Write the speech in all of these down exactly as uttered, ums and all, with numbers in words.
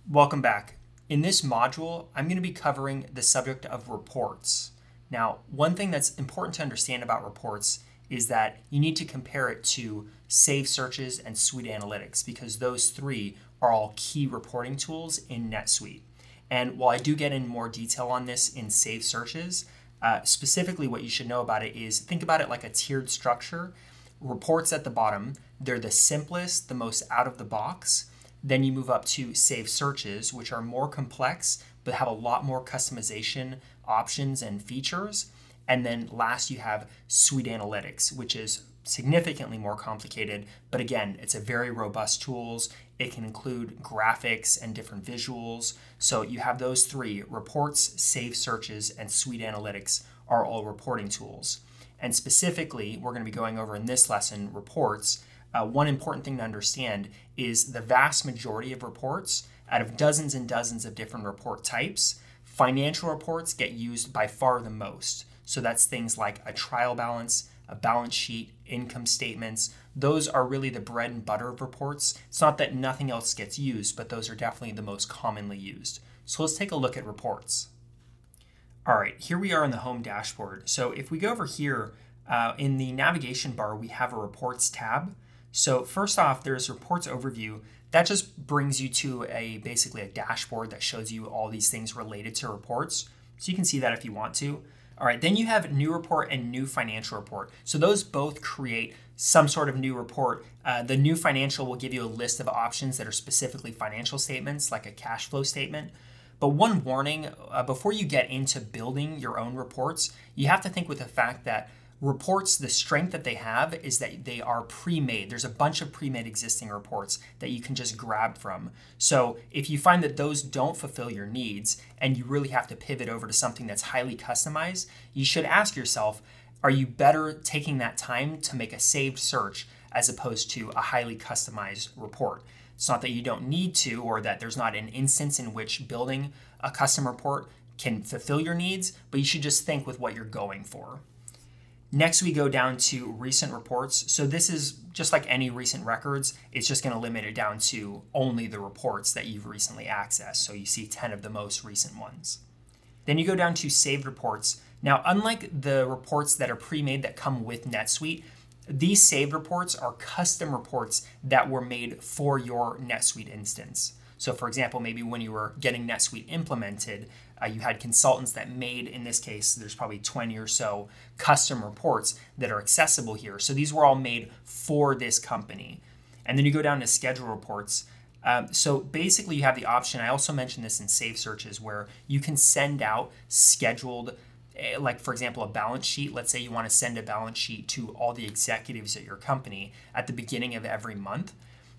Welcome back. In this module, I'm going to be covering the subject of reports. Now, one thing that's important to understand about reports is that you need to compare it to Save Searches and Suite Analytics because those three are all key reporting tools in NetSuite. And while I do get in more detail on this in Save Searches, uh, specifically what you should know about it is think about it like a tiered structure. Reports at the bottom, they're the simplest, the most out of the box. Then you move up to Save Searches, which are more complex, but have a lot more customization options and features. And then last you have Suite Analytics, which is significantly more complicated, but again, it's a very robust tools. It can include graphics and different visuals. So you have those three: Reports, Save Searches, and Suite Analytics are all reporting tools. And specifically, we're going to be going over in this lesson, reports. Uh, one important thing to understand is the vast majority of reports, out of dozens and dozens of different report types, financial reports get used by far the most. So that's things like a trial balance, a balance sheet, income statements. Those are really the bread and butter of reports. It's not that nothing else gets used, but those are definitely the most commonly used. So let's take a look at reports. All right, here we are in the home dashboard. So if we go over here uh, in the navigation bar, we have a reports tab. So first off, there's reports overview. That just brings you to a basically a dashboard that shows you all these things related to reports. So you can see that if you want to. All right, then you have new report and new financial report. So those both create some sort of new report. Uh, the new financial will give you a list of options that are specifically financial statements, like a cash flow statement. But one warning, uh, before you get into building your own reports, you have to think with the fact that reports, the strength that they have is that they are pre-made. There's a bunch of pre-made existing reports that you can just grab from. So if you find that those don't fulfill your needs and you really have to pivot over to something that's highly customized, you should ask yourself, are you better taking that time to make a saved search as opposed to a highly customized report? It's not that you don't need to, or that there's not an instance in which building a custom report can fulfill your needs, but you should just think with what you're going for. Next, we go down to recent reports. So this is just like any recent records. It's just going to limit it down to only the reports that you've recently accessed. So you see ten of the most recent ones. Then you go down to saved reports. Now, unlike the reports that are pre-made that come with NetSuite, these saved reports are custom reports that were made for your NetSuite instance. So for example, maybe when you were getting NetSuite implemented, uh, you had consultants that made, in this case, there's probably twenty or so custom reports that are accessible here. So these were all made for this company. And then you go down to schedule reports. Um, so basically you have the option, I also mentioned this in Save Searches, where you can send out scheduled, like for example, a balance sheet. Let's say you want to send a balance sheet to all the executives at your company at the beginning of every month.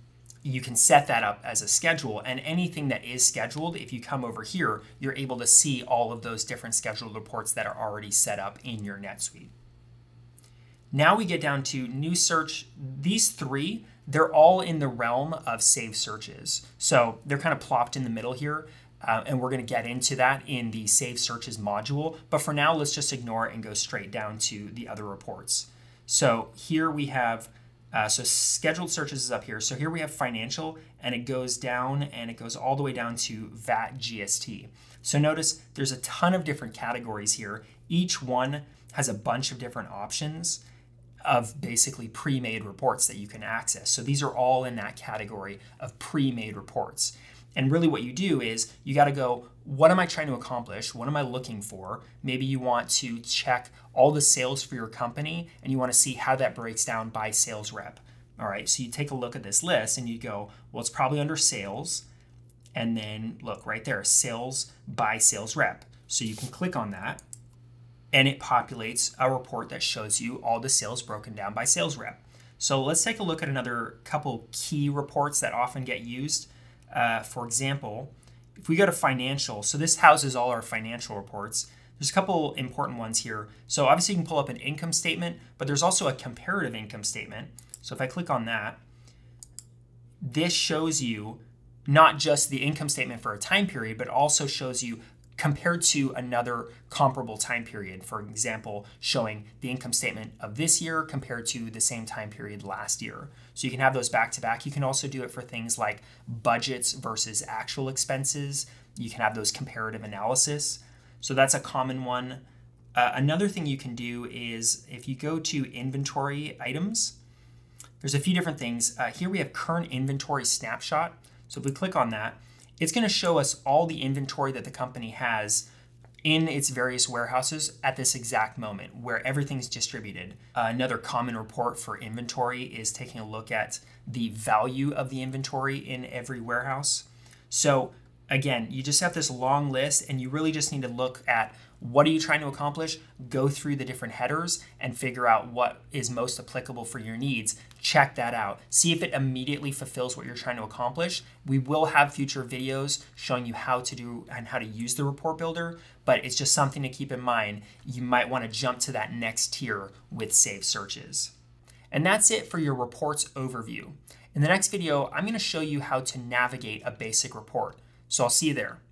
You can set that up as a schedule, and anything that is scheduled, if you come over here, you're able to see all of those different scheduled reports that are already set up in your NetSuite. Now we get down to new search. These three, they're all in the realm of Save Searches. So they're kind of plopped in the middle here, uh, and we're going to get into that in the Save Searches module. But for now, let's just ignore it and go straight down to the other reports. So here we have Uh, so scheduled searches is up here. So here we have financial, and it goes down and it goes all the way down to V A T G S T. So notice there's a ton of different categories here. Each one has a bunch of different options of basically pre-made reports that you can access. So these are all in that category of pre-made reports. And really what you do is you got to go, what am I trying to accomplish? What am I looking for? Maybe you want to check all the sales for your company and you want to see how that breaks down by sales rep. All right, so you take a look at this list and you go, well, it's probably under sales. And then look right there, sales by sales rep. So you can click on that and it populates a report that shows you all the sales broken down by sales rep. So let's take a look at another couple key reports that often get used. Uh, for example, if we go to financial, so this houses all our financial reports. There's a couple important ones here. So obviously you can pull up an income statement, but there's also a comparative income statement. So if I click on that, this shows you not just the income statement for a time period, but also shows you compared to another comparable time period. For example, showing the income statement of this year compared to the same time period last year. So you can have those back to back. You can also do it for things like budgets versus actual expenses. You can have those comparative analysis. So that's a common one. Uh, another thing you can do is if you go to inventory items, there's a few different things. Uh, here we have current inventory snapshot. So if we click on that, it's going to show us all the inventory that the company has in its various warehouses at this exact moment where everything's distributed. Uh, another common report for inventory is taking a look at the value of the inventory in every warehouse. So again, you just have this long list and you really just need to look at what are you trying to accomplish, go through the different headers and figure out what is most applicable for your needs. Check that out. See if it immediately fulfills what you're trying to accomplish. We will have future videos showing you how to do and how to use the report builder, but it's just something to keep in mind. You might want to jump to that next tier with saved searches. And that's it for your reports overview. In the next video, I'm going to show you how to navigate a basic report. So I'll see you there.